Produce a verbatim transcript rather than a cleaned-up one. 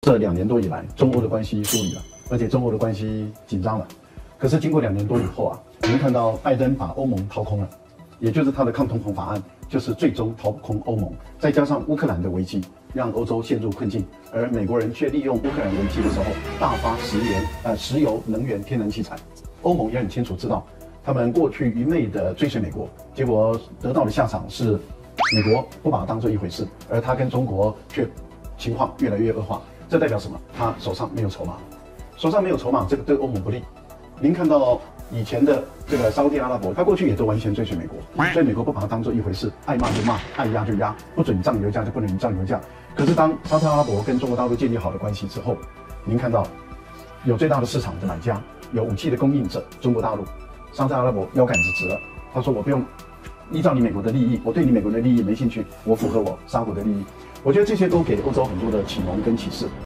这两年多以来，中欧的关系疏离了，而且中欧的关系紧张了。可是经过两年多以后啊，我们看到拜登把欧盟掏空了，也就是他的抗通膨法案，就是最终掏空欧盟。再加上乌克兰的危机，让欧洲陷入困境，而美国人却利用乌克兰危机的时候大发石油、呃石油、能源、天然气产。欧盟也很清楚知道，他们过去愚昧的追随美国，结果得到的下场是美国不把它当做一回事，而他跟中国却情况越来越恶化。这代表什么？他手上没有筹码，手上没有筹码，这个对欧盟不利。您看到以前的这个沙特阿拉伯，他过去也都完全追随美国，所以美国不把它当做一回事，爱骂就骂，爱压就压，不准涨油价就不能涨油价。可是当沙特阿拉伯跟中国大陆建立好的关系之后，您看到有最大的市场的买家，有武器的供应者中国大陆，沙特阿拉伯腰杆子直了，他说我不用依照你美国的利益，我对你美国的利益没兴趣，我符合我沙国的利益。我觉得这些都给欧洲很多的启蒙跟启示。